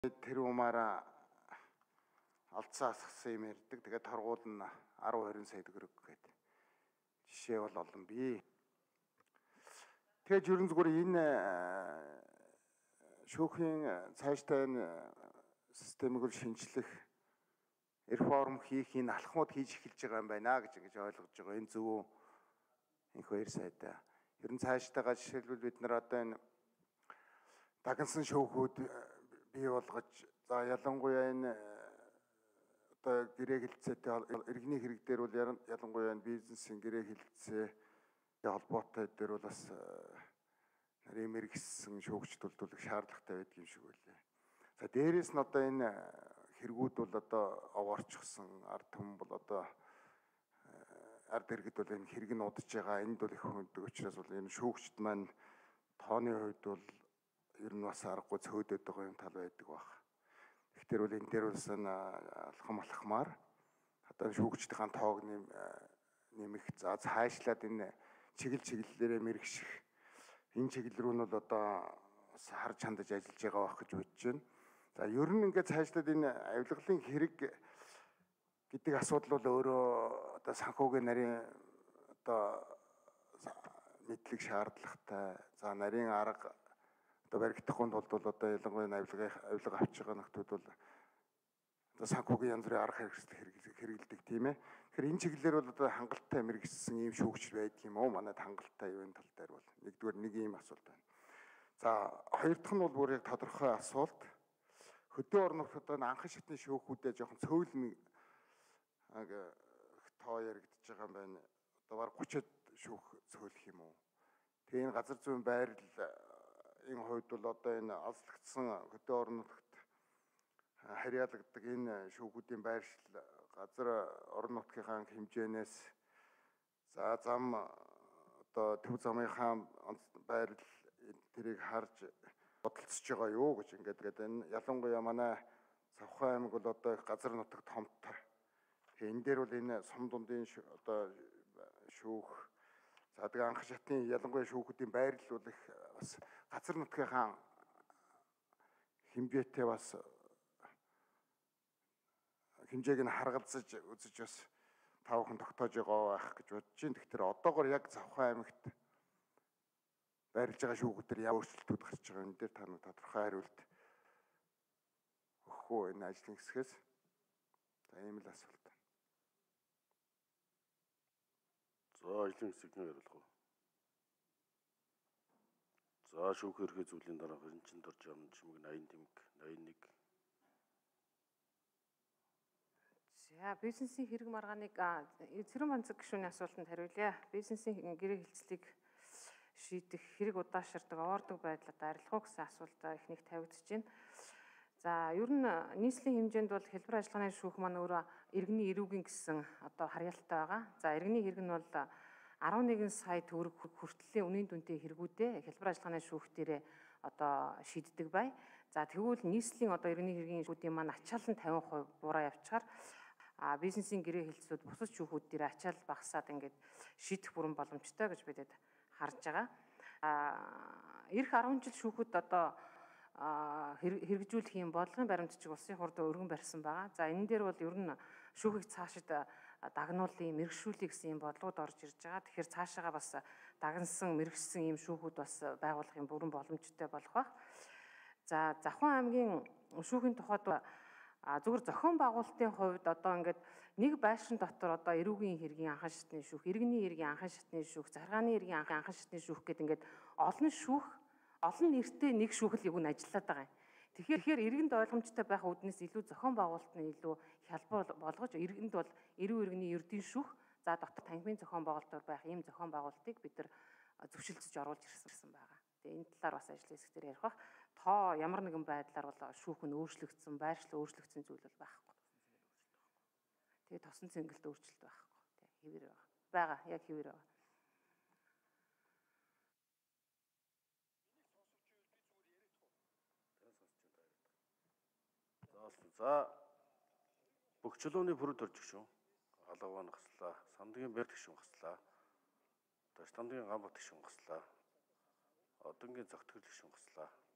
Тэр умаараа алдсан асгасан юм ярьдаг. Тэгээд торгуул нь 10-20 сая төгрөг гэдэг жишээ бол олон бий. Тэгээд ерөн зүгээр энэ шүүхийн цаашдаа энэ системийг л шинжлэх, реформ хийх, энэ алхмууд хийж эхэлж байгаа юм байна гэж ингэж ойлгож байгаа. Энэ зөв үү? Энх хоёр сайдаа. Ер нь цаашдаа жишээлбэл бид нар одоо энэ дагнсан шүүхүүд бий болгож, за ялангуяа энэ одоо гэрээ хэлцээтэй иргэний хэрэг дээр бол ялангуяа энэ бизнесийн гэрээ хэлцээ холбоотой дээр бол бас нарийн мэрэгсэн шүүгч төлөвлөх шаардлагатай байдаг юм шиг байлээ. За дээрээс нь одоо энэ хэрэгүүд бол одоо овоорчсон ард түмэн бол одоо ард иргэд бол энэ хэрэг нь удаж байгаа. Энд бол их хүндэг учраас бол энэ шүүгчд маань тооны хувьд бол ер нь бас аргагүй цөөдөд байгаа юм тал байдаг баг. Тэгэхээр бол энэ дээр бас алхамаар одоо шүүгчдийн тоог нэмэх, за цаашлаад энэ чиглэлээрээ мэрэгших, энэ чиглэл рүү нь бол одоо бас харж хандаж ажиллаж байгаа байх гэж бодож байна. За ер нь ингээд цаашлаад энэ авилгалын хэрэг гэдэг асуудал бол өөрөө одоо санхүүгийн нарийн одоо мэдлэг шаардлагатай. За нарийн арга одоо баригдахын тулд бол одоо ялангуяа авилга авч байгаа нөхдүүд бол одоо санхүүгийн янз бүрийн арга хэрэгэлдэг тийм ээ. Тэгэхээр энэ чиглэлээр бол одоо хангалттай мэрэгчсэн ийм шүүгч байдаг юм уу? Манайд хангалттай юу энэ тал дээр бол нэгдүгээр нэг ийм асуулт байна. За хоёр дахь нь бол бүр яг тодорхой асуулт. Хөдөө орон нутгад анхан шатны шүүхүүдэд жоохон цөөлн тоо яригдж байгаа юм байна. Одоо баг 30-д шүүх цөөлөх юм уу? Тэгээ энэ газар зүйн байрлал энэ хувьд бол одоо энэ алслагдсан хөдөө орон нутагт харьяалагддаг энэ шүүхүүдийн байршил газар орон нутгийнхаа хэмжээнээс за зам одоо төв замынхаа байрлал тэрийг харж бодолцож байгаа юу гэж ингээд энэ ялангуяа манай Савхан аймаг бол одоо газар нутаг томтой. Тэгээ энэ дээр бол энэ сум дундын одоо шүүх, за тэгээ анх шатны ялангуяа шүүхүүдийн байрлал бол их бас газар нутгийнхаа хэмжээтэй бас хэмжээг нь харгалзаж үзэж бас тавхан тогтоож байгаа байх гэж бодож байна. Тэгэхээр одоогоор яг Савхан аймагт байрлаж байгаа шүүхүүдээр ямар өөрчлөлтүүд гарч байгаа энэ дээр та нэг тодорхой хариулт өгөх үү энэ ажлын хэсгээс? За ийм л асуулт. За ажлын хэсгийн хариулах уу? За шүүх эрхээ зүйлийн дараа хөрөнчин дорж амн чимэг 80 тэмэг 81. За бизнесийн хэрэг маргааныг Цэрэн Банцэг гишүүний асуултанд хариулъя. Бизнесийн гэрээ хэлцлийг шийдэх хэрэг удаашрдаг овоордог байдлаар арилгах уу гэсэн асуулт эхнийх тавигдж байна. За ер нь нийслэлийн хэмжээнд бол хэлбэр ажиллагааны шүүх маань өөрөө иргэний эрүүгийн гэсэн одоо харьяалтай байгаа. За иргэний хэрэг нь бол 11 сая төгрөг хүртэллийн үнийн дүнтэй хэрэгүүдээ хэлбэр ажиллагааны шүүх дээрээ одоо шийддэг бай. За тэгвэл нийслэлийн одоо иргэний хэргийн шүүхүүдийн маань ачаал нь 50% буураа явчихаар бизнесийн гэрээ хэлцүүд бусад шүүхүүд дээр ачаал багасаад ингээд шийдэх бүрэн боломжтой гэж бидэд харж байгаа. Ирэх 10 жил шүүхүүд одоо хэрэгжүүлэх юм бодлогын баримтчиг улсын хурд өргөн барьсан байгаа. За энэ дээр бол ер нь шүүхийг цаашид дагнуулын мэрэгшүүлэх гэсэн юм бодлогод орж ирж байгаа. Тэгэхээр цаашаага бас дагнсан мэрэгшсэн юм шүүхүүд бас байгуулах юм бүрэн боломжтой болох байх. За Завхан аймгийн шүүхийн тухайд зүгээр зохион байгуулалтын хувьд одоо ингээд нэг байшин дотор одоо эрүүгийн хэргийн анхан шатны шүүх, иргэний хэргийн анхан шатны шүүх, заргааны хэргийн анхан шатны шүүх гэдэг ингээд олон шүүх, олон нэртэй нэг шүүх л юг нь ажиллаад байгаа юм. Тэгэхээр иргэнд ойлгомжтой байх үүднээс илүү зохион байгуулалт нь илүү хялбар болгож иргэнд бол эрүү иргэний ердийн шүүх, за дотор танхимын зохион байгуулалтаар байх ийм зохион байгуулалтыг бид нар зөвшөлдөж оруулж ирсэн байгаа. Тэгээ энэ талаар бас ажлын хэсэг дээр ярих бах. Тоо ямар нэгэн байдлаар бол шүүх нь өөрчлөгдсөн, байршлал өөрчлөгдсөн зүйл бол байхгүй. Тэгээ тосон цэнгэлд өөрчлөлт байхгүй. Тэгээ хэвээр байгаа. Яг хэвээр байгаа. За бүх чулууны бүрд орж гişүн. Алаваа наслаа. Сандгийн бэр гişүн хаслаа. Таштандгийн гамбат гişүн хаслаа. Одонгийн зогтгол гişүн хаслаа.